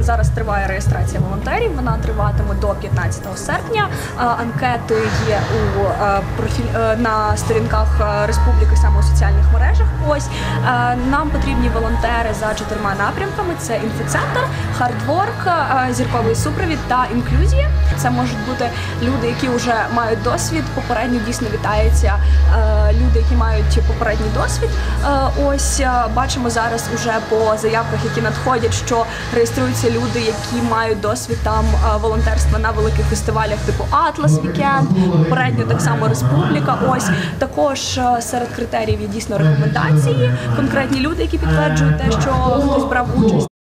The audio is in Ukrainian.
Зараз триває реєстрація волонтерів, вона триватиме до 15 серпня. Анкети є на сторінках Республіки, саме у соціальних мережах. Ось нам потрібні волонтери за 4 напрямками: це інфоцентр, хардворк, зірковий супровід та інклюзія. Це можуть бути люди, які вже мають досвід. Попередньо дійсно вітаються люди, які мають попередній досвід. Ось бачимо зараз уже по заявках, які надходять, що реєструються люди, які мають досвід там волонтерства на великих фестивалях типу Атлас Вікенд, попередньо так само Республіка. Ось також серед критеріїв є дійсно рекомендації, конкретні люди, які підтверджують те, що хтось брав участь.